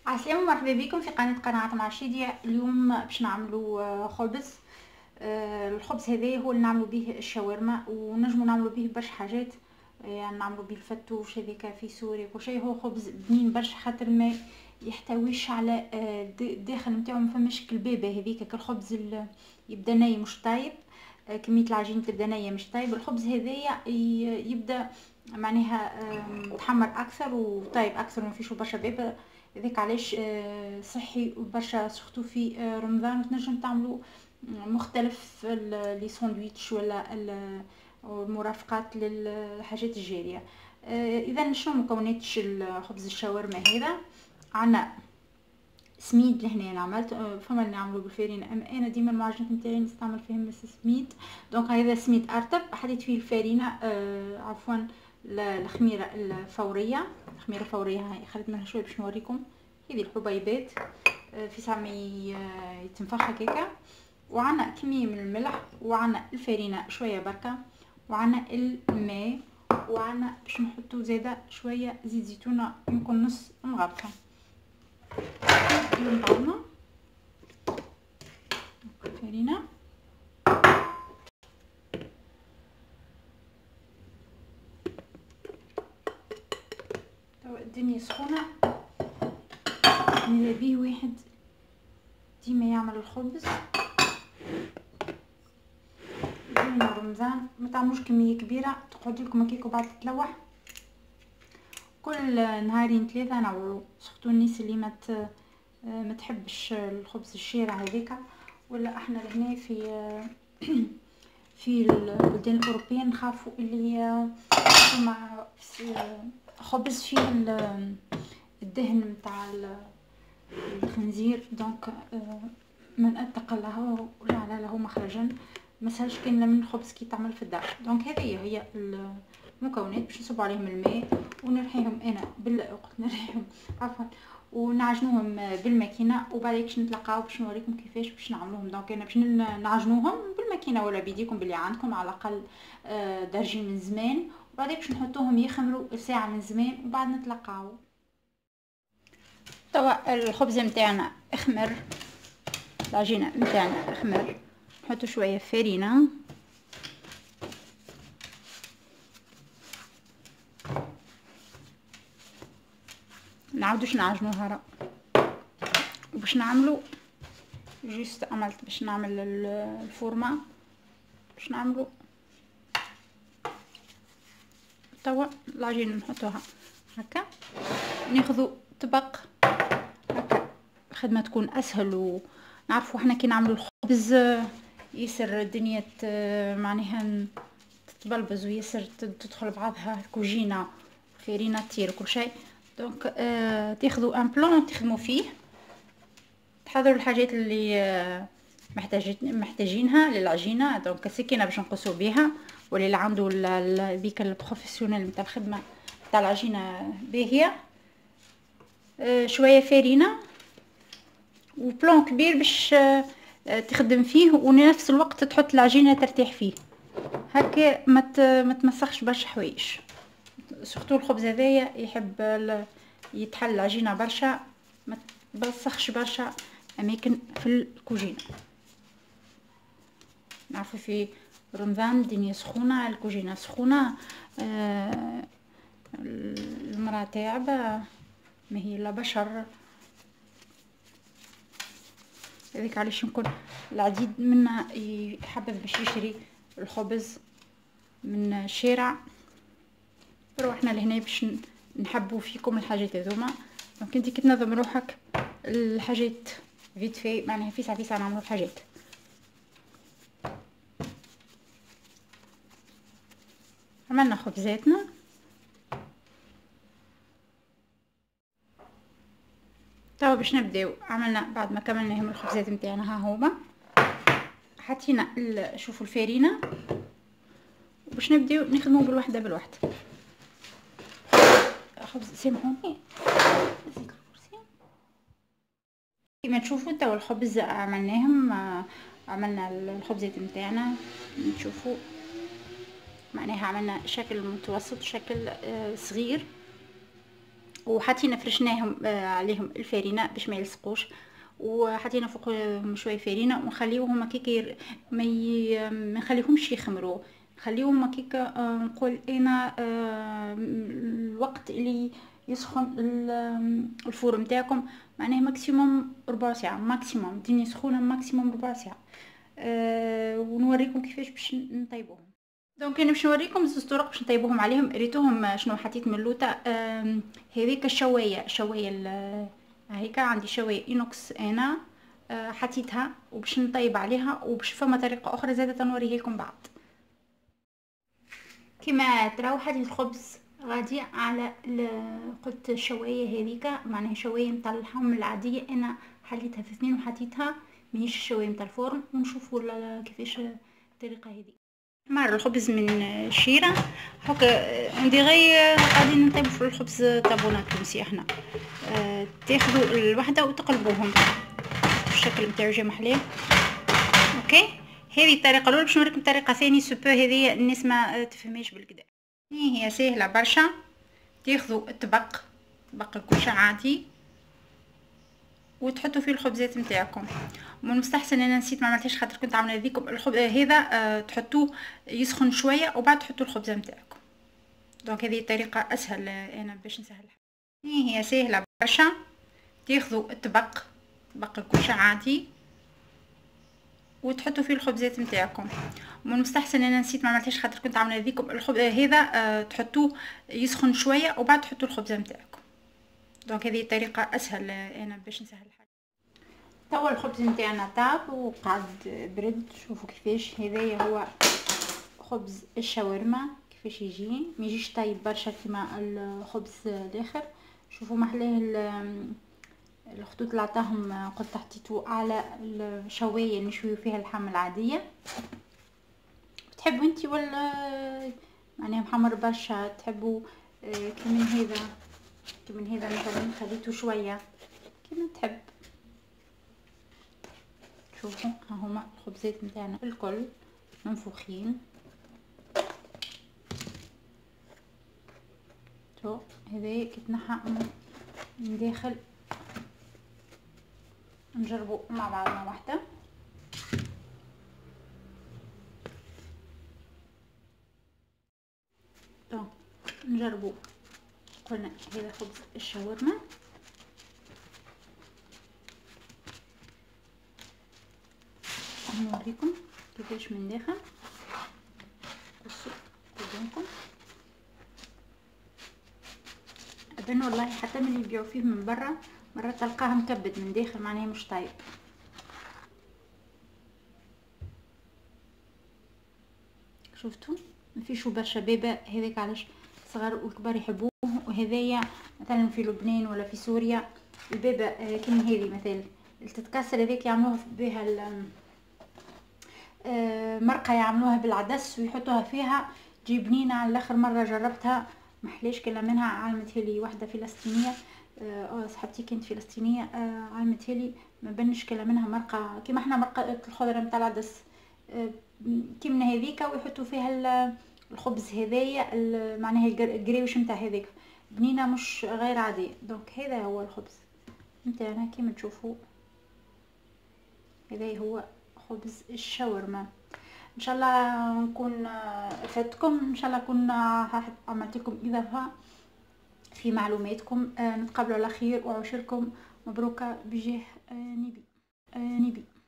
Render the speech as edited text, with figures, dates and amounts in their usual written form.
السلام مرحبا بكم في قناة مع شيديا. اليوم باش نعملوا خبز. الخبز هذا هو اللي نعملوا به الشاورما، ونجموا نعملوا به برشا حاجات. يعني نعملوا به الفتوش هذيك في سوريا كل شيء. هو خبز بنين برشا خاطر ما يحتويش على الداخل نتاعو ما فماش كالبابه هذيك كالخبز يبدا ني مش طايب. كميه العجين تبدا نيه مش طايب. الخبز هذايا يبدا معناها متحمر اكثر وطايب اكثر وما فيش برشا بابه. هذاك علاش صحي برشا سورتو في رمضان. وتنجم تعملوا مختلف لي ساندويتش ولا المرافقات للحاجات الجاريه. اذا شنو مكونات الخبز الشاورما هذا؟ عنا سميد لهنا انا عملت فما اللي نعملو بالفارينه، اما انا ديما المعجنات نتاعي نستعمل فيهم سميد. دونك هذا سميد ارطب، حطيت فيه الفارينه عفوا الخميره الفوريه. الخميره الفوريه هاي خليت منها شويه باش نوريكم. هذه الحبيبات في ساعه ما يتنفخ هكاكا. وعنا كميه من الملح، وعنا الفارينه شويه بركه، وعنا الماء، وعنا باش نحطو زاده شويه زيت زيتونه يمكن نص مغرفه. نضربنا الفارينه توا الدنيا سخونه. ماذا بيه واحد ديما يعمل الخبز ديما رمضان ما تعملوش كميه كبيره تقعد لكم هكاك وبعد تتلوح. كل نهارين ثلاثه نعملوا سورتو الناس اللي ما تحبش الخبز الشارع هذيك. ولا احنا لهنا في البلدان الاوروبيه نخافوا اللي مع خبز فيه الدهن نتاع الخنزير. دونك من اتقى له وجعل له مخرجا ما سهلش كان من الخبز كي تعمل في الدار. دونك هذه هي المكونات. باش نصب عليهم الماء ونرحيهم انا نرحيهم عفوا ونعجنوهم بالماكينه، وبعدين باش نتلاقاو باش نوريكم كيفاش باش نعملوهم. دونك انا باش نعجنوهم بالماكينه ولا بيديكم باللي عندكم على الاقل دارجين من زمان، وبعدين باش نحطوهم يخمروا ساعه من زمان وبعد نتلاقاو. توا الخبز نتاعنا اخمر، العجينه نتاعنا اخمر. نحطو شويه فرينه نعاودوش نعجنوها راه. وباش نعملو جوست عملت باش نعمل الفورمه باش نعملو توا العجينه نحطوها هكا. ناخذو طبق هكا الخدمه تكون اسهل. ونعرفوا احنا كي نعملو الخبز ياسر الدنيا معناها تتبلبز وياسر تدخل بعضها الكوجينه فارينه تطير كل شيء. دونك تاخذوا ان بلون تخدموا فيه، تحضروا الحاجات اللي محتاجينها للعجينه. دونك سكينه باش نقصوا بها، واللي عنده بيك البروفيسيونيل نتاع الخدمه تاع العجينه باهيه. شويه فارينه وبلون كبير باش تخدم فيه، ونفس الوقت تحط العجينه ترتاح فيه هكا ما تمسخش برشا حوايج. سورتو الخبز هذايا يحب يتحل العجينه برشا ما تبسخش برشا اماكن في الكوجينه. نعرفوا في رمضان الدنيا سخونه، الكوجينه سخونه، المراه تعبه ما هي الا بشر. هذيك علاش يمكن العديد منا يحبذ باش يشري الخبز من الشارع. روحنا لهنا باش نحبوا فيكم الحاجات هذوما. دونك انت كي تنظم روحك الحاجات فيت في معناها في ساعه نعملوا الحاجات. عملنا خبزاتنا توا باش نبداو. عملنا بعد ما كملناهم الخبزات نتاعنا ها هما حطينا شوفوا الفارينه، وباش نبداو نخدموا بالوحده بالوحده. خبز سامحوني نسيت الكرسي. كما تشوفوا توا الخبز عملناهم، عملنا الخبزات نتاعنا نشوفوا معناها عملنا شكل متوسط شكل صغير. وحطينا فرشناهم عليهم الفارينه باش ما يلصقوش، وحطينا فوقهم شويه فارينه ونخليوهم هكاك ما نخليهمش يخمروا، نخليوهم هكاك نقول انا الوقت اللي يسخن الفور نتاعكم معناه ماكسيموم ربع ساعه، ماكسيموم الدنيا سخونه ماكسيموم ربع ساعه. ونوريكم كيفاش باش نطيبوهم. دونك انا باش نوريكم زوج طرق باش نطيبوهم عليهم. ريتوهم شنو حطيت من اللوطه. هذيك شوايه هيك عندي شوايه اينوكس انا حطيتها وباش نطيب عليها، وباش فما طريقه اخرى زاده تنوريها لكم بعد. كما تراو حطيت الخبز غادي على قلت الشوايه هذيك معناها شوايه نتاع اللحم العاديه، انا حليتها في اثنين وحطيتها ماهيش الشوايه نتاع الفرن، ونشوفوا كيفاش الطريقه هذه. مر الخبز من الشيره هكا ندي غير قاعدين نطيبوا في الخبز طابونه تونسي احنا. تاخذوا الوحده وتقلبوهم بالشكل نتاعو جا محلاه. اوكي هذه الطريقه الاولى. باش نوريكم طريقه ثانيه سوبر هذه الناس ما تفهمهاش بالكدا، هي سهله برشا. تاخذوا طبق الكوشه عادي وتحطوا فيه الخبزات نتاعكم. من المستحسن انا نسيت ما عملتهاش خاطر كنت عامله هذيكم الخبز هذا تحطوه يسخن شويه وبعد تحطوا الخبزه نتاعكم. دونك هذه طريقه اسهل انا باش نسهلها. هي سهله برشا. تاخذوا طبق الكوشه عادي وتحطوا فيه الخبزات نتاعكم. من المستحسن انا نسيت ما عملتهاش خاطر كنت عامله هذيكم الخبز هذا تحطوه يسخن شويه وبعد تحطوا الخبزه نتاعكم. دونك هذه طريقه اسهل انا باش نسهلها. توا الخبز نتاعنا طاب وقعد برد. شوفوا كيفاش هذايا هو خبز الشاورما كيفاش يجي، ما يجيش طايب برشا كيما الخبز الاخر. شوفوا محلاه الخطوط اللي عطاهم قلت حطيتو على الشوايه نشويو فيها اللحم العاديه. تحبوا انتي ولا معناها محمر برشا تحبوا كمان هذا مثلا خليته شويه كيما تحب. شوفوا ها هما الخبزات نتاعنا الكل منفوخين. شوف هذا كيتنحى من داخل. نجربوا مع بعضنا واحده. دونك نجربوا قلنا هذا خبز الشاورما. نوريكم كيفاش من داخل. بصوا قدامكم ابان والله حتى من اللي يبيعوا فيه من برا مرات تلقاه مكبد من داخل معناه مش طايب. شفتوا ما فيش برشا بابا هذاك علاش صغار والكبار يحبوه. وهذايا مثلا في لبنان ولا في سوريا البابا كيما هذه مثلا اللي تتكسر هذيك يعملوها بها مرقه يعملوها بالعدس ويحطوها فيها تجي بنينه على الاخر. مره جربتها محليش كلا منها علمتها لي واحده فلسطينيه صاحبتي كانت فلسطينيه علمتها لي ما بنش كلا منها مرقه كيما احنا مرقه الخضره نتاع العدس كيما هذيك ويحطوا فيها الخبز هذايا معناها القريوش نتاع هذيك بنينه مش غير عاديه. دونك هذا هو الخبز نتاعنا كيما تشوفوا. هذا هو خبز الشاورما. ان شاء الله نكون افدتكم، ان شاء الله نكون عملت لكم اضافه في معلوماتكم. نتقابلوا على خير وعشركم مبروكه بجاه نبي.